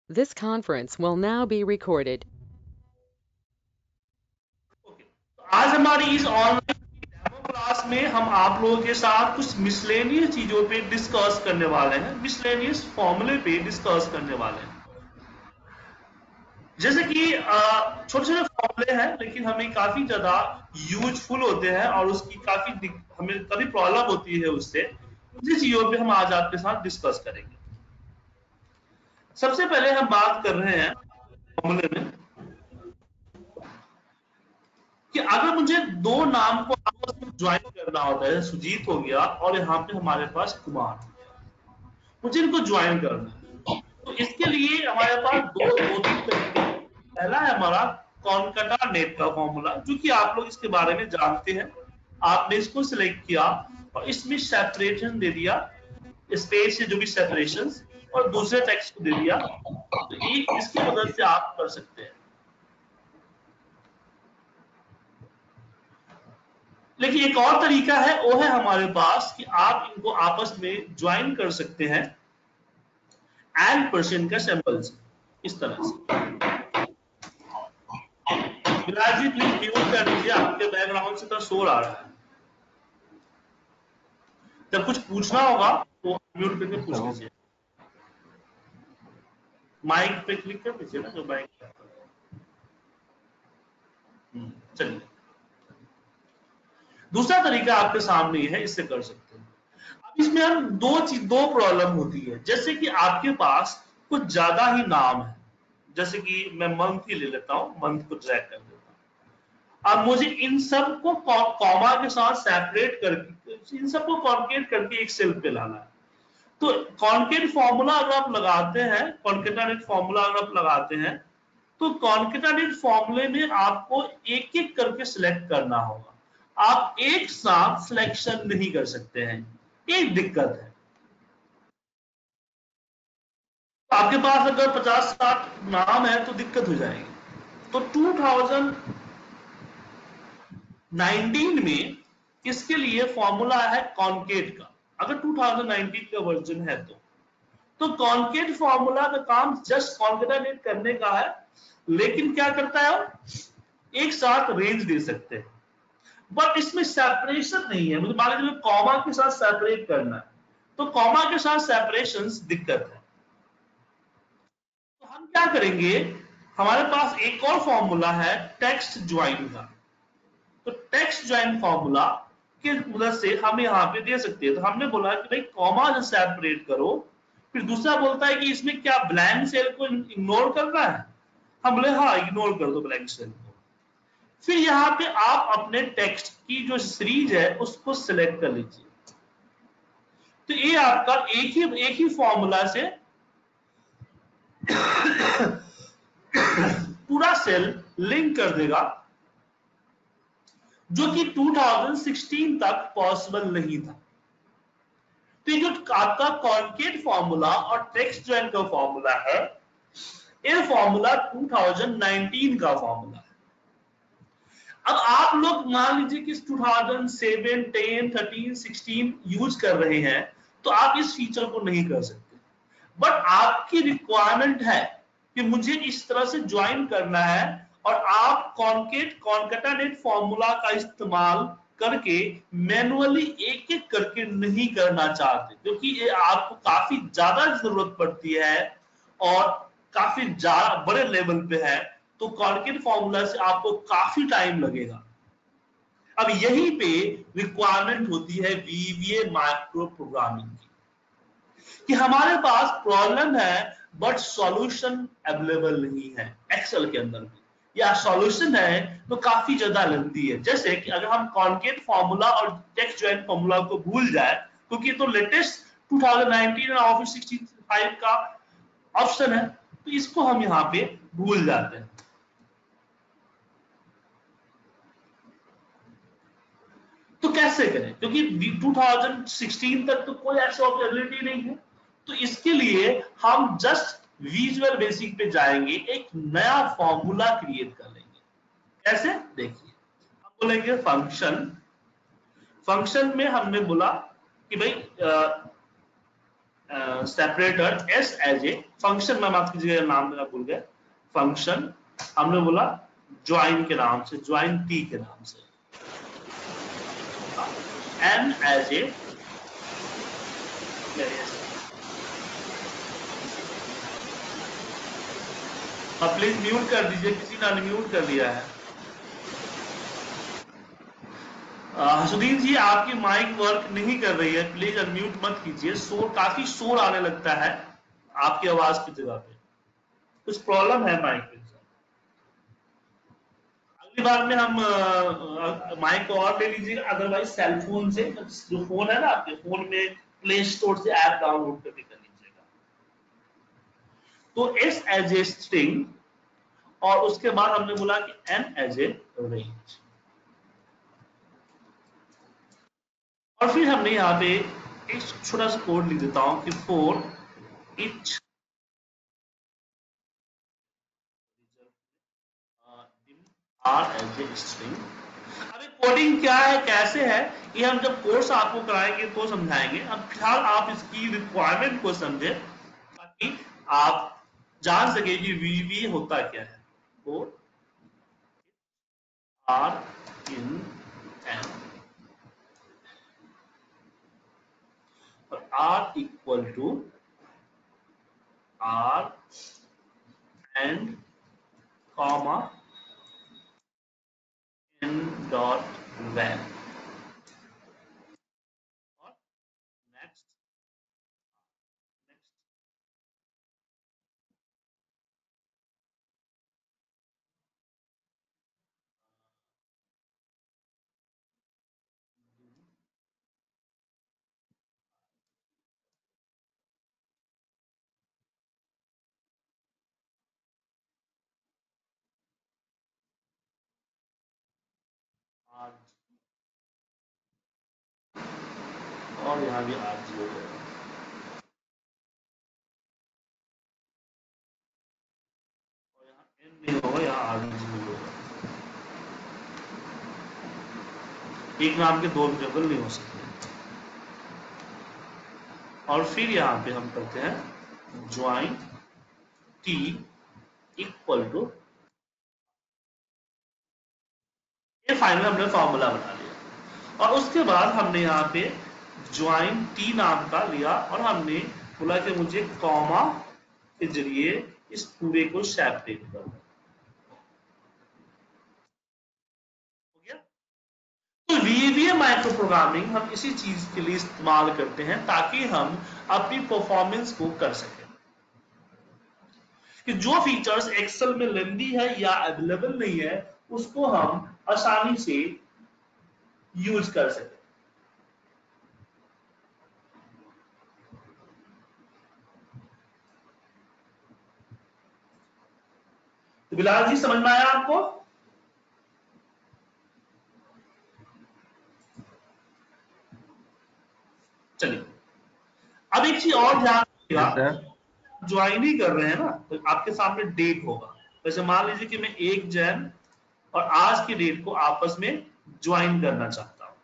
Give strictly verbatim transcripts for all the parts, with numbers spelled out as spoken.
This conference will now be recorded. Okay, तो आज हमारी इस ऑनलाइन डेमो क्लास में हम आप लोगों के साथ कुछ मिसलेनियस चीजों पे डिस्कस करने वाले हैं, मिसलेनियस फॉर्मूले पे डिस्कस करने वाले हैं। जैसे कि छोटे छोटे फॉर्मूले हैं लेकिन हमें काफी ज्यादा यूजफुल होते हैं और उसकी काफी दिक- हमें कभी प्रॉब्लम होती है उससे। उसी चीजों पे हम आज आपके साथ डिस्कस करेंगे। सबसे पहले हम बात कर रहे हैं फॉर्मूले में कि अगर मुझे दो नाम को आपस में ज्वाइन करना होता है, सुजीत हो गया और यहाँ पे हमारे पास कुमार, मुझे इनको ज्वाइन करना है। तो इसके लिए हमारे पास दो दो तीन तरीके हैं। पहला है हमारा कॉनकैटिनेट का फॉर्मूला, जो कि आप लोग इसके बारे में जानते हैं। आपने इसको सिलेक्ट किया और इसमें सेपरेशन दे दिया, स्पेस से जो भी सेपरेशन, और दूसरे टेक्स्ट को दे दिया। तो एक इसकी मदद से आप कर सकते हैं। लेकिन एक और तरीका है, वो है हमारे पास कि आप इनको आपस में ज्वाइन कर सकते हैं एंड परसेंट का सिंबल से, इस तरह से। विराज जी प्लीज म्यूट कर दीजिए, आपके बैकग्राउंड से तो शोर आ रहा है। जब कुछ पूछना होगा तो म्यूट करके पूछ लीजिए। माइक पे क्लिक कर दीजिए ना, जो माइक। चलिए, दूसरा तरीका आपके सामने है, इससे कर सकते हैं। अब इसमें हम दो चीज दो प्रॉब्लम होती है। जैसे कि आपके पास कुछ ज्यादा ही नाम है, जैसे कि मैं मंथ ही ले लेता हूं, मंथ को ड्रैग कर देता हूं। अब मुझे इन सब को कॉमा के साथ सेपरेट करके, इन सबको कॉन्केट करके एक सेल पे लाना है। तो कॉन्केट फॉर्मूला अगर आप लगाते हैं, कॉन्केटानेट फॉर्मूला अगर आप लगाते हैं, तो कॉन्केटानेट फॉर्मूले में आपको एक एक करके सिलेक्ट करना होगा। आप एक साथ सिलेक्शन नहीं कर सकते हैं, एक दिक्कत है। आपके पास अगर पचास साठ नाम है तो दिक्कत हो जाएगी। तो टू थाउजेंड नाइनटीन में इसके लिए फॉर्मूला है कॉन्केट का, अगर टू थाउजेंड नाइनटीन का वर्जन है तो तो कॉन्केट फॉर्मूला का काम जस्ट कॉन्केटानेट करने का है। लेकिन क्या करता है, एक साथ रेंज दे सकते हैं, बट इसमें सेपरेशन नहीं है। मुझे मान लीजिए कॉमा के साथ सेपरेट करना है, तो कॉमा के साथ सेपरेशन दिक्कत है। तो हम क्या करेंगे, हमारे पास एक और फॉर्मूला है टेक्स्ट ज्वाइन का। तो टेक्स्ट ज्वाइन फॉर्मूला की मदद से हम यहाँ पे दे सकते हैं। तो हमने बोला कि भाई कॉमा से सेपरेट करो, फिर दूसरा बोलता है कि इसमें क्या ब्लैंक सेल को इग्नोर करना है। हम बोले हाँ, इग्नोर कर दो ब्लैंक सेल को। फिर यहाँ पे आप अपने टेक्स्ट की जो सीरीज है उसको सिलेक्ट कर लीजिए। तो ये आपका एक ही एक ही फॉर्मूला से पूरा सेल लिंक कर देगा, जो कि टू थाउजेंड सिक्सटीन तक पॉसिबल नहीं था। तो ये जो आपका कॉन्केट फॉर्मूला और टेक्स्ट ज्वाइन का फॉर्मूला है, ये फॉर्मूला टू थाउजेंड नाइनटीन का फॉर्मूला है। अब आप लोग मान लीजिए कि two thousand seven, ten, thirteen, sixteen use कर रहे हैं, तो आप इस फीचर को नहीं कर सकते। बट आपकी रिक्वायरमेंट है कि मुझे इस तरह से ज्वाइन करना है, और आप कॉन्केट कॉन्केटानेट फॉर्मूला का इस्तेमाल करके मैनुअली एक एक करके नहीं करना चाहते, क्योंकि ये आपको काफी ज्यादा जरूरत पड़ती है और काफी ज्यादा बड़े लेवल पे है। तो कॉन्केट फॉर्मूला से आपको काफी टाइम लगेगा। अब यहीं पे रिक्वायरमेंट होती है वीवीए माइक्रो प्रोग्रामिंग की, कि हमारे पास प्रॉब्लम है बट सॉल्यूशन अवेलेबल नहीं है एक्सेल के अंदर भी, या सॉल्यूशन है तो काफी ज्यादा लेंथी है। जैसे कि अगर हम कॉन्केट फॉर्मूला और टेक्स्ट ज्वाइन फॉर्मूला को भूल जाए, क्योंकि तो लेटेस्ट टू थाउजेंड नाइनटीन और ऑफिस सिक्सटी फाइव का ऑप्शन है, तो इसको हम यहाँ पे भूल जाते हैं। तो कैसे करें, क्योंकि टू थाउजेंड सिक्सटीन तक तो कोई ऐसी अवेलेबिलिटी नहीं है। तो इसके लिए हम जस्ट विजुअल बेसिक पे जाएंगे, एक नया फॉर्मूला क्रिएट कर लेंगे। कैसे, देखिए, हम बोलेंगे फंक्शन। फंक्शन में हमने बोला कि भाई separator as as a function, मैं माफ कीजिएगा नाम मेरा भूल गया, फंक्शन हमने बोला ज्वाइन के नाम से, ज्वाइन टी के नाम से, N as a please mute कर दीजिए, किसी ने अनम्यूट कर दिया है। हसुदीन जी आपकी माइक वर्क नहीं कर रही है, प्लीज अनम्यूट मत कीजिए, शोर काफी शोर आने लगता है आपकी आवाज की जगह पे, कुछ प्रॉब्लम है माइक में। अगली बार में हम माइक को और ले लीजिएगा, अदरवाइज सेलफोन से, जो फोन है ना आपके फोन में, प्ले स्टोर से ऐप डाउनलोड करके कर लीजिएगा। तो एस एज ए स्ट्रिंग और उसके बाद हमने बोला कि एन एज ए रेंज, और फिर हमने यहाँ पे एक छोटा सा कोड लिख देता हूं कि for each r as a string. अभी कोडिंग क्या है, कैसे है, ये हम जब कोर्स आपको कराएंगे तो समझाएंगे। अब फिलहाल आप इसकी रिक्वायरमेंट को समझे ताकि आप जान सके कि वीवी होता क्या है। फोर आर इन एन और r equal to r and comma n dot van और नेक्स्ट नेक्स्ट आर और यहाँ भी आर जी हो जाएगा, और यहाँ एन नहीं होगा, यहाँ आर जी होगा। एक नाम के दो वेरिएबल नहीं हो सकते। और फिर यहाँ पे हम करते हैं ज्वाइन टी इक्वल टू, ये फाइनल हमने फॉर्मूला बना लिया, और उसके बाद हमने यहाँ पे ज्वाइन टी नाम का लिया और हमने बोला कि मुझे कॉमा के जरिए इस पूरे को सेपरेट कर दो। हो गया। तो वीवीए माइक्रो प्रोग्रामिंग हम इसी चीज के लिए इस्तेमाल करते हैं ताकि हम अपनी परफॉर्मेंस को कर सकें, कि जो फीचर्स एक्सेल में लेंदी है या अवेलेबल नहीं है उसको हम आसानी से यूज कर सकें। तो बिलाल जी समझ में आया आपको? चलिए, अब एक चीज और ध्यान रखिएगा, ज्वाइन ही कर रहे हैं ना तो आपके सामने डेट होगा। वैसे मान लीजिए कि मैं एक जैन और आज की डेट को आपस में ज्वाइन करना चाहता हूं,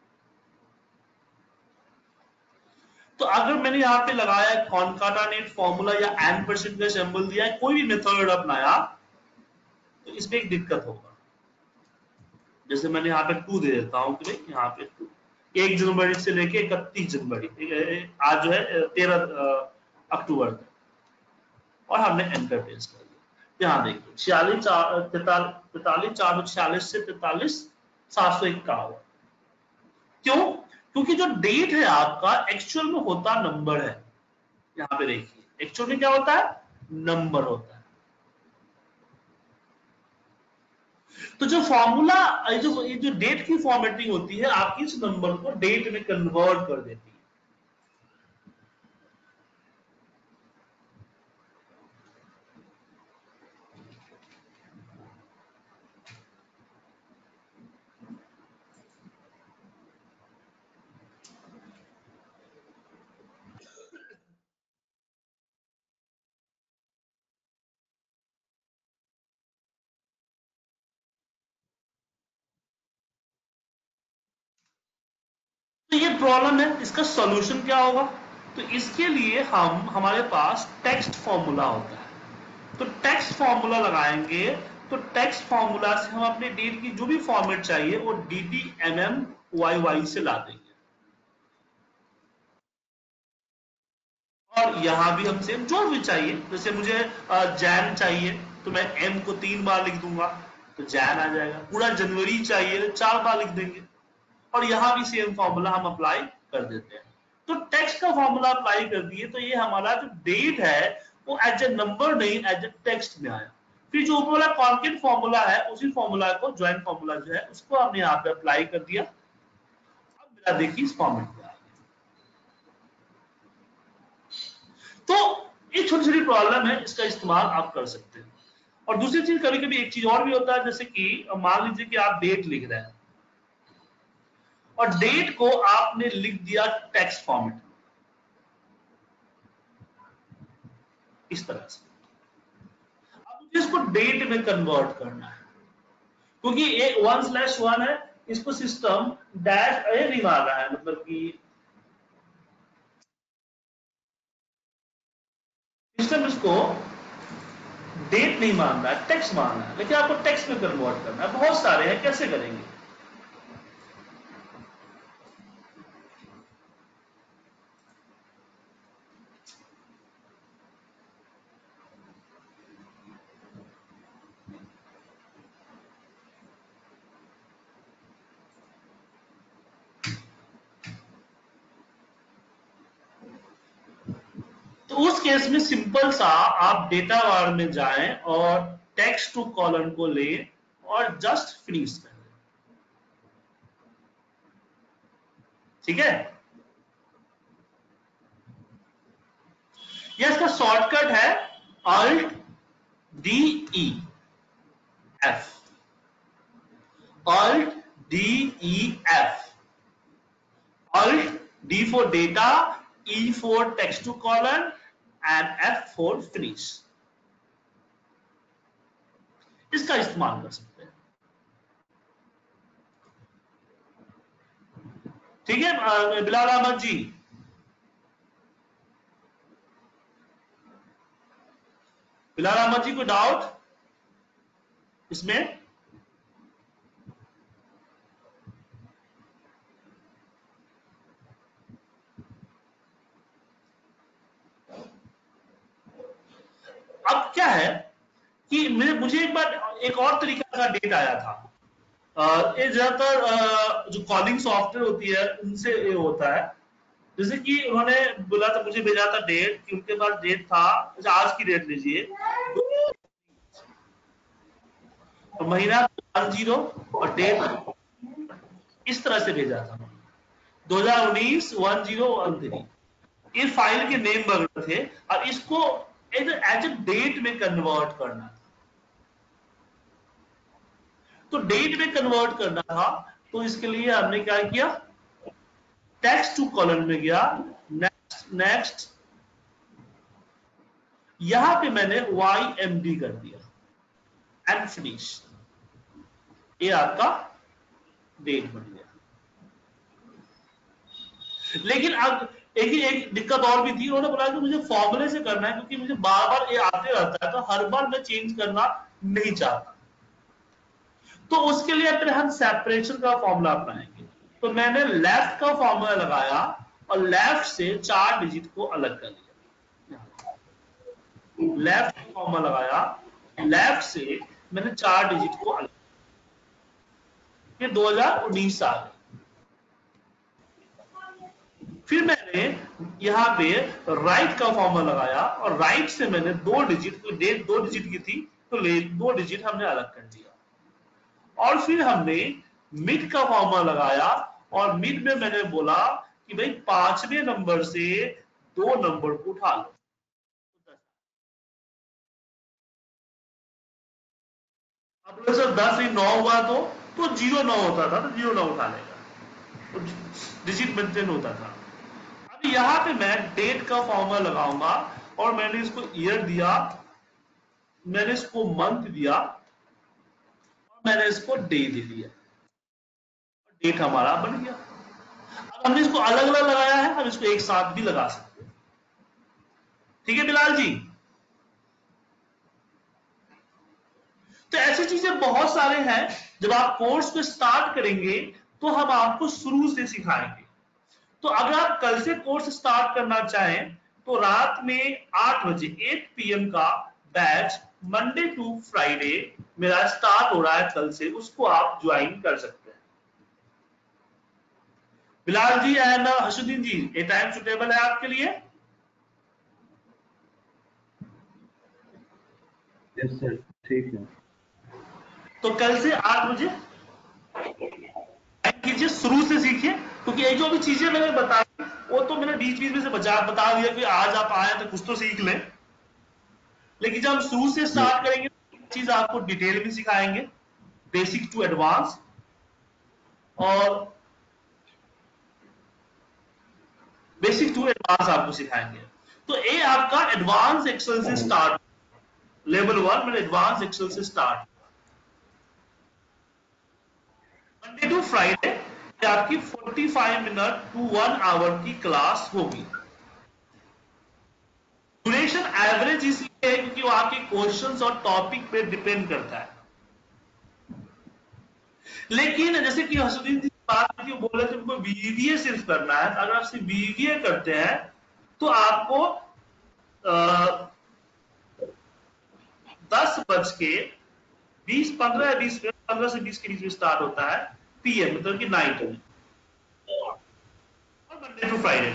तो अगर मैंने यहाँ पे लगाया कॉनकाटानेट फॉर्मूला या एन परसेंट का सिंबल दिया है, कोई भी मेथड अपनाया, तो इसमें एक दिक्कत होगा। जैसे मैंने यहाँ पे टू दे देता हूं कि भाई यहाँ पे टू, एक जनवरी से लेके इकतीस जनवरी, आज जो है तेरह अक्टूबर तक, और हमने एंटर प्रेस कर दिया। यहाँ देखिए छियालीस तैतालीस चार सौ छियालीस से तैतालीस सात सौ इक्यावन। क्यों? क्योंकि जो डेट है आपका एक्चुअल में होता नंबर है। यहाँ पे देखिए एक्चुअल में क्या होता है, नंबर होता है। तो जो फॉर्मूला, जो ये जो डेट की फॉर्मेटिंग होती है आपकी इस नंबर को डेट में कन्वर्ट कर देती है। तो ये प्रॉब्लम है, इसका सॉल्यूशन क्या होगा? तो इसके लिए हम हमारे पास टेक्स्ट फॉर्मूला होता है, तो टेक्स्ट फॉर्मूला लगाएंगे। तो टेक्स्ट फॉर्मूला से हम अपने डेट की जो भी फॉर्मेट चाहिए वो D T M M Y Y से ला देंगे। और यहां भी हम सेम जो भी चाहिए, जैसे मुझे जैन चाहिए तो मैं एम को तीन बार लिख दूंगा तो जैन आ जाएगा। पूरा जनवरी चाहिए तो चार बार लिख देंगे। और यहां भी सेम फॉर्मूला हम अप्लाई कर देते हैं। तो टेक्स्ट का फॉर्मूला अप्लाई कर दिए तो ये हमारा जो डेट है वो एज ए नंबर नहीं एज ए टेक्स्ट में आया। फिर जो ऊपर वाला कॉन्केट फॉर्मूला है उसी फॉर्मूला को ज्वाइंट फॉर्मूला जो है उसको हमने यहाँ पे अप्लाई कर दिया। अब मेरा देखिए इस फॉर्मेट में आ गया। तो एक छोटी छोटी प्रॉब्लम है, इसका इस्तेमाल आप कर सकते हैं। और दूसरी चीज कभी कभी एक चीज और भी होता है, जैसे कि मान लीजिए कि आप डेट लिख रहे हैं और डेट को आपने लिख दिया टेक्स्ट फॉर्मेट में इस तरह से। अब मुझे इसको डेट में कन्वर्ट करना है, क्योंकि ये वन स्लैश वन है, इसको सिस्टम डैश ए नहीं मार रहा है, मतलब कि सिस्टम इसको डेट नहीं मान रहा है, टेक्स्ट मान रहा है, लेकिन आपको टेक्स्ट में कन्वर्ट करना है। बहुत सारे हैं, कैसे करेंगे? तो उस केस में सिंपल सा आप डेटा बार में जाएं और टेक्स्ट टू कॉलम को लें और जस्ट फिनिश कर दें। ठीक है, यह इसका शॉर्टकट है Alt D E F, Alt D E F, Alt D for data, E for text to column and F for finish। इसका इस्तेमाल कर सकते हैं। ठीक है बिलाल अहमद जी, बिलाल अहमद जी को डाउट इसमें? अब क्या है कि मुझे एक बार एक और तरीका का डेट आया था। ये ज्यादातर जो कॉलिंग सॉफ्टवेयर होती है उनसे ये होता है। जैसे कि उन्होंने बोला था, मुझे भेजा था डेट कि उनके पास डेट था, अच्छा आज की डेट लीजिए, तो महीना वन जीरो और डेट इस तरह से भेजा था दो हजार उन्नीस वन जीरो वन थ्री। ये फाइल के नेम वगैरह थे और इसको एज ए डेट में कन्वर्ट करना था। तो डेट में कन्वर्ट करना था तो इसके लिए हमने क्या किया, टेक्स्ट टू कॉलम में गया, नेक्स्ट नेक्स्ट, यहां पे मैंने वाई एम डी कर दिया एंड फिनिश। ये आपका डेट बन गया। लेकिन अब एक ही एक दिक्कत और भी थी, उन्होंने बोला कि मुझे फॉर्मूले से करना है क्योंकि मुझे बार बार ये आते रहता है, तो हर बार मैं चेंज करना नहीं चाहता। तो उसके लिए फिर हम सेपरेशन का फॉर्मूला अपनाएंगे। तो मैंने लेफ्ट का फॉर्मूला लगाया और लेफ्ट से चार डिजिट को अलग कर लिया। लेफ्ट फॉर्मूला लगाया, लेफ्ट से मैंने चार डिजिट को अलग, ये दो हजार उन्नीस आ गए। फिर मैंने यहां पे राइट का फॉर्मूला लगाया और राइट से मैंने दो डिजिट, तो डेट दो डिजिट की थी तो ले दो डिजिट हमने अलग कर दिया। और फिर हमने मिड का फॉर्मूला लगाया और मिड में मैंने बोला कि भाई पांचवें नंबर से दो नंबर को उठा लो। अब सर दस ही नौ हुआ तो तो जीरो नौ होता था, तो जीरो नौ उठा लेगा, तो डिजिट मेंटेन होता था। अब यहां पे मैं डेट का फॉर्मूला लगाऊंगा और मैंने इसको ईयर दिया, मैंने इसको मंथ दिया और मैंने इसको डे दे दिया, डेट हमारा बन गया। अब हमने इसको अलग अलग लगाया है, हम इसको एक साथ भी लगा सकते हैं। ठीक है बिलाल जी? तो ऐसी चीजें बहुत सारे हैं, जब आप कोर्स को स्टार्ट करेंगे तो हम आपको शुरू से सिखाएंगे। तो अगर आप कल से कोर्स स्टार्ट करना चाहें तो रात में आठ बजे आठ पी एम का बैच मंडे टू फ्राइडे मेरा स्टार्ट हो रहा है कल से, उसको आप ज्वाइन कर सकते हैं। बिलाल जी एंड हर्षुद्दीन जी, ये टाइम सुटेबल है आपके लिए? यस सर, ठीक है। तो कल से आठ बजे कीजिए, शुरू से सीखिए, क्योंकि ये जो भी चीजें मैंने बताई वो तो मैंने बीच बीच में से बचा बता दिया कि आज आप आए तो कुछ तो सीख लें, लेकिन जब हम शुरू से स्टार्ट करेंगे तो चीज आपको डिटेल में सिखाएंगे, बेसिक टू एडवांस। और बेसिक टू एडवांस आपको सिखाएंगे। तो ये आपका एडवांस एक्सेल से स्टार्ट, लेवल वन में एडवांस एक्सेल से स्टार्ट, मंडे टू फ्राइडे आपकी पैंतालीस मिनट टू वन आवर की क्लास होगी। ड्यूरेशन एवरेज इसलिए है क्योंकि वो आपके क्वेश्चंस और टॉपिक पे डिपेंड करता है। लेकिन जैसे कि हर्षुद्दीन जी बात की, वो बोल रहे थे उनको वीवीए सिर्फ करना है। अगर आप सिर्फ वीवीए करते हैं तो आपको आ, दस बज के बीस पंद्रह या बीस पंद्रह से बीस के बीच में स्टार्ट होता है पीएम, मतलब कि नाइट में, और मंडे टू फ्राइडे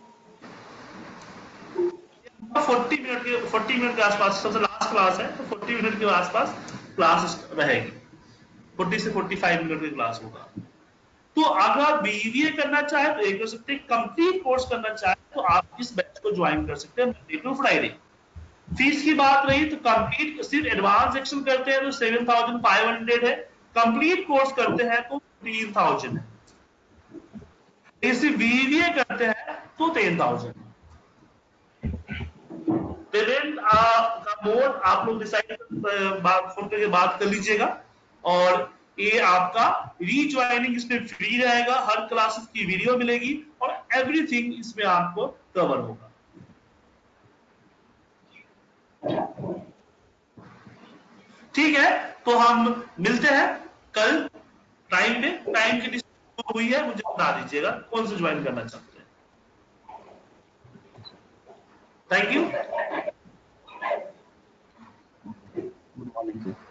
चालीस मिनट के चालीस मिनट के आसपास सबसे लास्ट क्लास है, तो चालीस मिनट के आसपास क्लास रहेगी, चालीस से पैंतालीस मिनट की क्लास होगा। तो अगर आप बीवीए करना चाहे तो एक कर सकते हैं, कंप्लीट कोर्स करना चाहे तो आप इस बैच को ज्वाइन कर सकते हैं मंडे टू फ्राइडे। फीस की बात रही तो कंप्लीट सिर्फ एडवांस एक्सेल करते हैं तो सेवन थाउजेंड फाइव हंड्रेड है, कंप्लीट कोर्स करते हैं तो तीन थाउजेंड है, इसे बीवीए करते हैं तो टेन थाउजेंड। पेमेंट का मोड आप लोग डिसाइड फोन करके बात कर लीजिएगा, और ये आपका रीज्वाइनिंग इसमें फ्री रहेगा, हर क्लासेस की वीडियो मिलेगी और एवरीथिंग इसमें आपको कवर होगा। ठीक है, तो हम मिलते हैं कल टाइम पे। टाइम की डिस्कशन हुई है, मुझे बता दीजिएगा कौन सा ज्वाइन करना चाहते हैं। Thank you. Good morning sir.